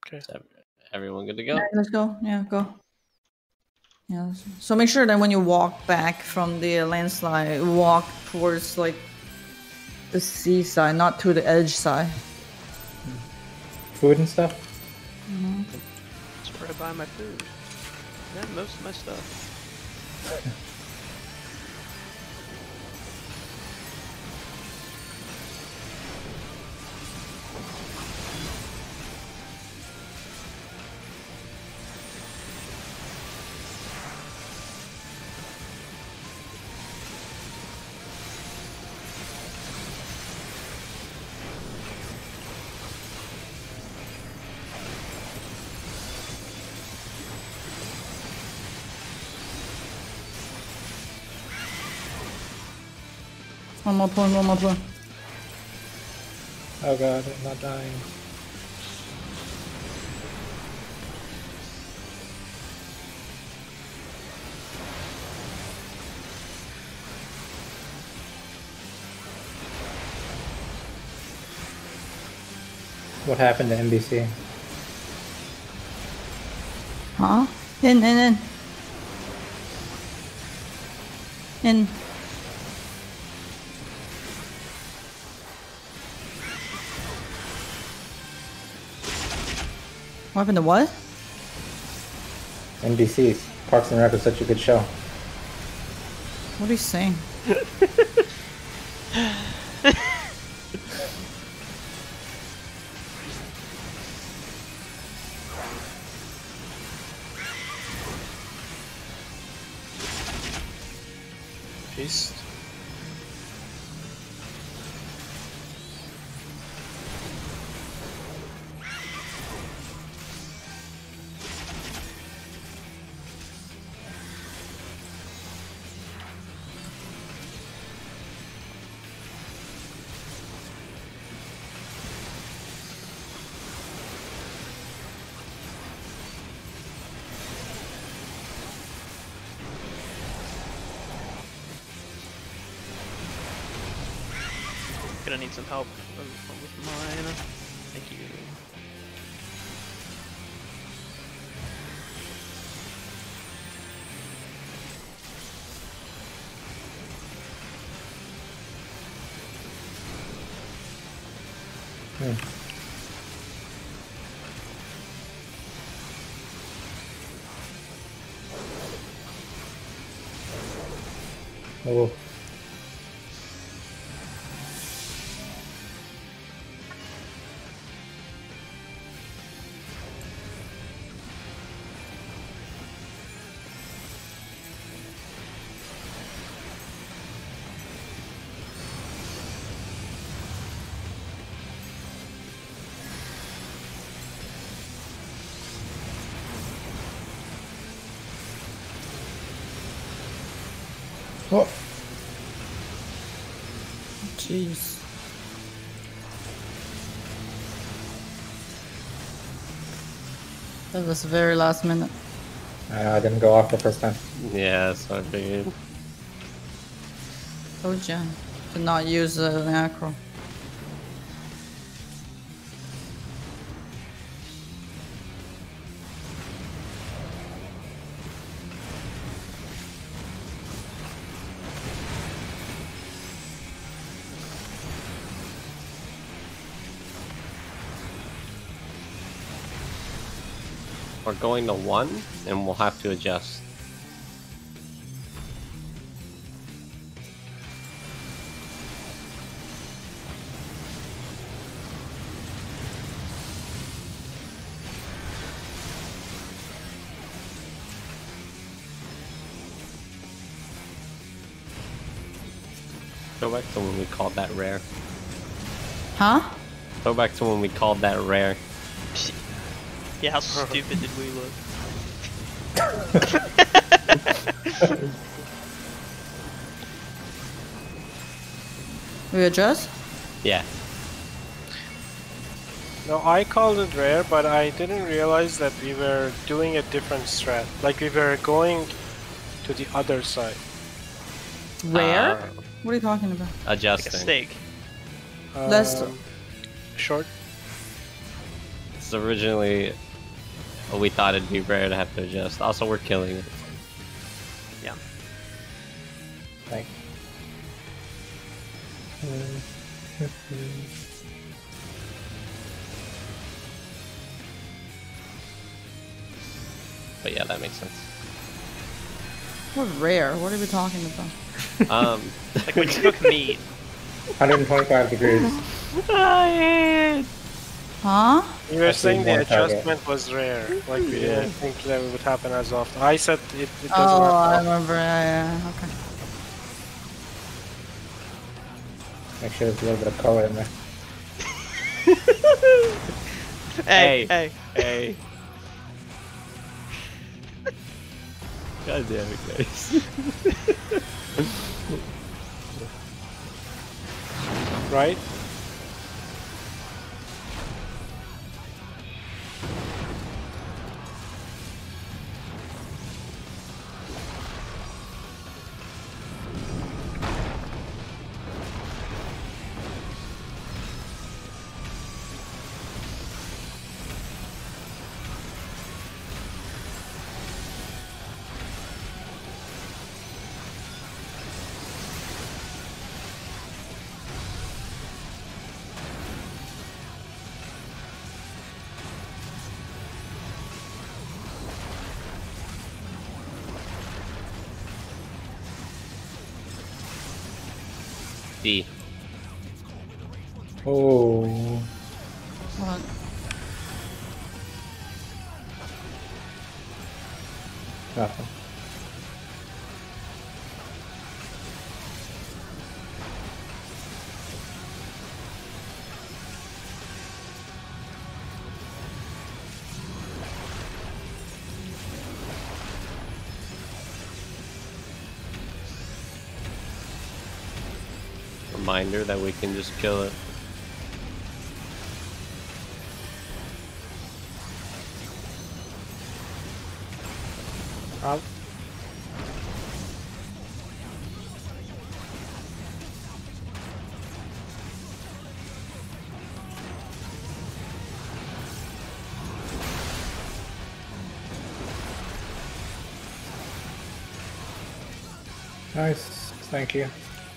Okay. So everyone good to go? Yeah, let's go. Yeah, go. Yeah. So make sure that when you walk back from the landslide, walk towards like the seaside, not to the edge side. Food and stuff? That's where I buy my food. And most of my stuff. One more point, one more point. Oh god, I'm not dying. What happened to NBC? Huh? In. In. What happened to what? NBC's Parks and Rec is such a good show. What are you saying? Peace. Gonna need some help with mine. Thank you. Oh. Oh. Jeez. That was very last minute. I didn't go off the first time. Yeah, so I figured. Told you to not use an acro. We're going to 1, and we'll have to adjust. Go back to when we called that rare. Huh? Go back to when we called that rare. Yeah, how stupid did we look? We adjust? Yeah. No, I called it rare, but I didn't realize that we were doing a different strat. Like we were going to the other side. Rare? What are you talking about? Adjusting. Like a steak. Let's Short. It's originally we thought it'd be rare to have to adjust. Also, we're killing it. Yeah. Like. But yeah, that makes sense. What rare? What are we talking about? Like when you cook meat. 125 degrees. Huh? You were saying the more target. adjustment was rare. Like we didn't think that it would happen as often. I said it doesn't Oh, I happen. remember. Yeah, okay. Make sure there's a little bit of color in there. Hey. Hey. God damn it, guys. Right? D. Oh. Hold on. Nothing. Reminder that we can just kill it. Out. Nice. Thank you.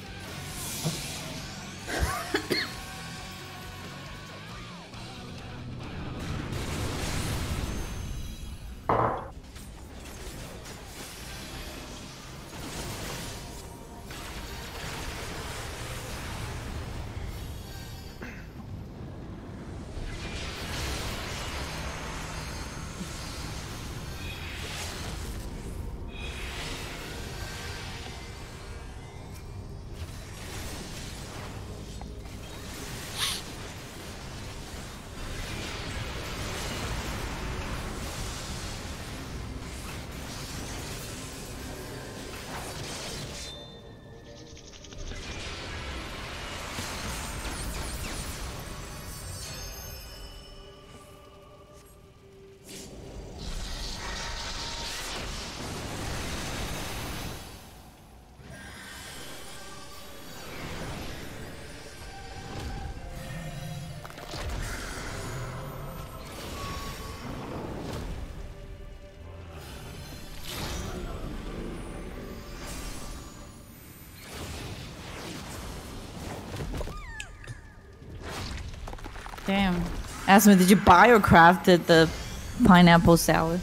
Damn. Ask me, did you buy or crafted the pineapple salad?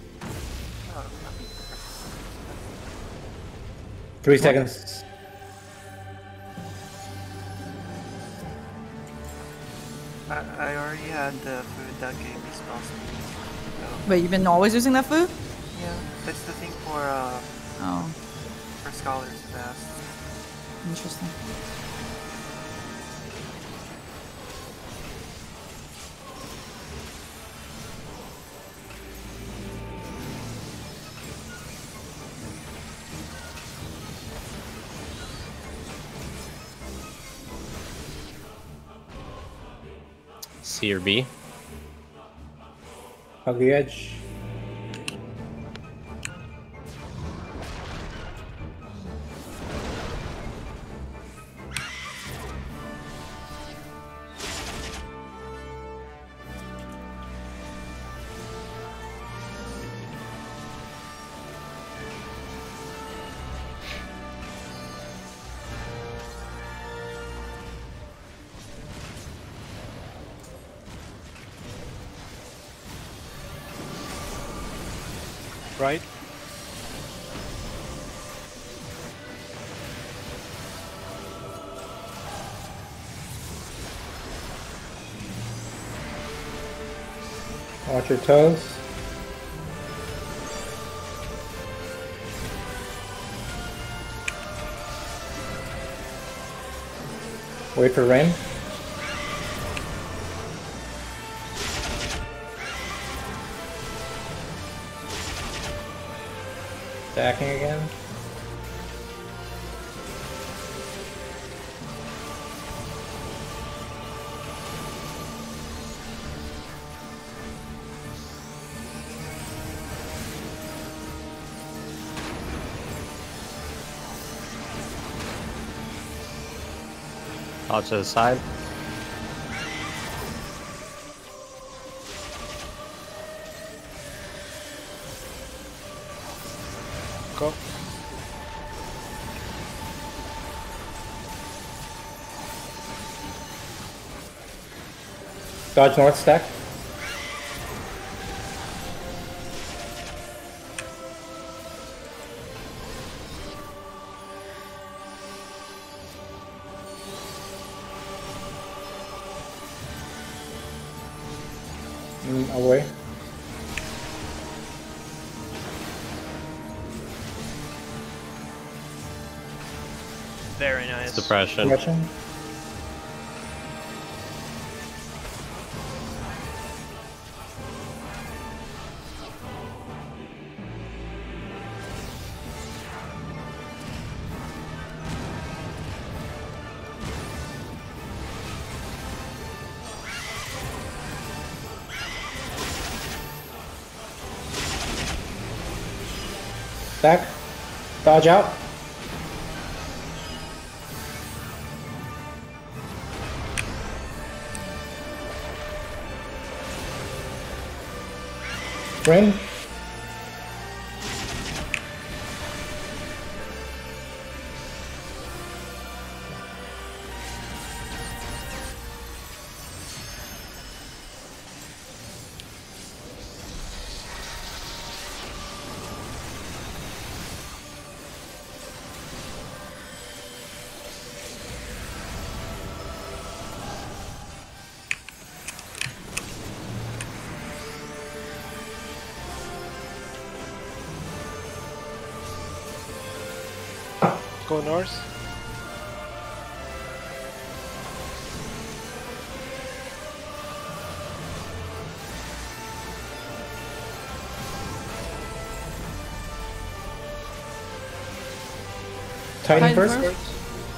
3 seconds. I already had the food that gave me spells. So, Wait, you've been always using that food? yeah, that's the thing Oh, for scholars to ask. interesting. C or B? Hug the edge. Right? Watch your toes. Wait for rain. Stacking again. Out to the side. Go. Dodge north stack. Away. Very nice. Suppression. Suppression. Stack. Dodge out. Rain. Go north. Titan Titan first. first.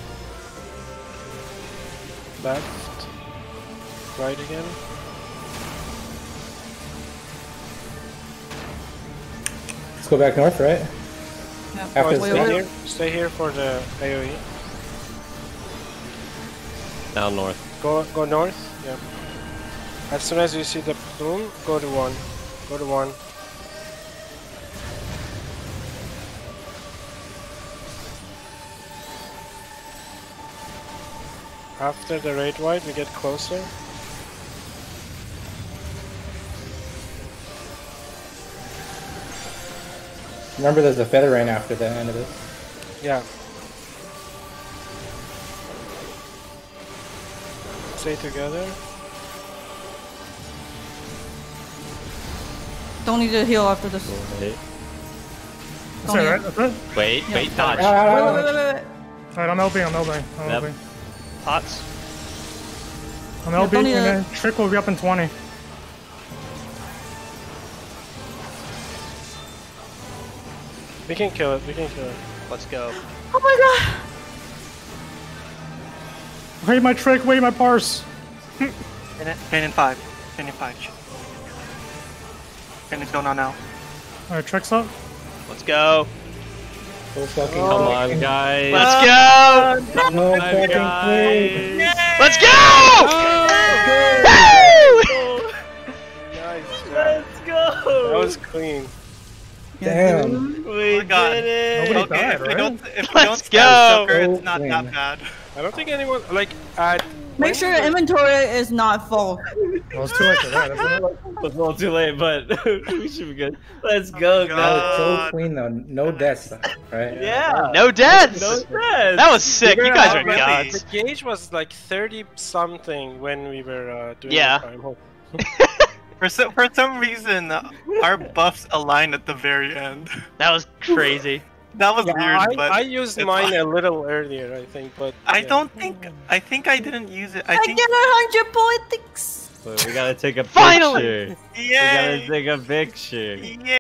Left. Right again. Let's go back north, right? Yeah. After Wait, the wait, Stay wait. here. Stay here for the AoE. Down north. Go north. Yeah. As soon as you see the plume, go to 1. Go to 1. After the raid wide, we get closer. Remember, there's a feather rain after the end of this. Yeah. Stay together. Don't need to heal after this. Wait, That's it, right? That's it? wait, Yeah. wait, dodge. Wait, wait, wait, wait, wait. Alright, I'm helping, I'm helping. I'm Yep. helping. Pots. I'm helping, don't need and to- then Trick will be up in 20. We can kill it. We can kill it. Let's go. Oh my god! Wait, my Trick, wait, my parse. Pain in 5. Pain in 5. Pain is going on now. Alright, Trick's up. Let's go. So fucking Come on, guys. Let's go! No on, fucking guys. way. Let's go! Nice. Let's That go! was clean. Damn. We did it! Nobody Okay, died, if we right? don't, if we Let's don't go! stab Joker, it's not Oh, that man. bad. I don't think anyone Make sure your inventory is not full. Well, it's too late for that, isn't it? It's a little too late, but we should be good. Let's go, God. That was so God. clean though. No deaths though, right? Yeah. No deaths. No deaths. That was sick. You guys are Really? gods. The gauge was like 30 something when we were doing Yeah. the prime. For some reason, our buffs aligned at the very end. That was crazy. That was Yeah, weird, but I used it's mine fine. a little earlier, I think, but I yeah. don't think. I think I didn't use it. I I think. get 100 poetics. But we gotta take a Finally! picture. We Yay! gotta take a picture. Yay!